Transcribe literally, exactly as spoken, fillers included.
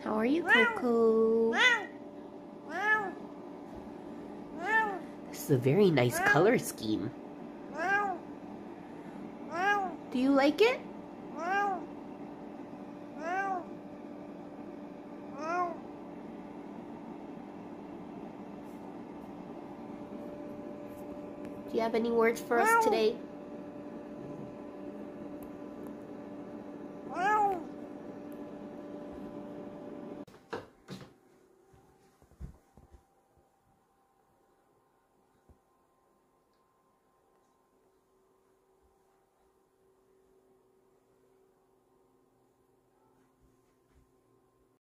How are you, Coco? This is a very nice color scheme. Do you like it? Do you have any words for us today?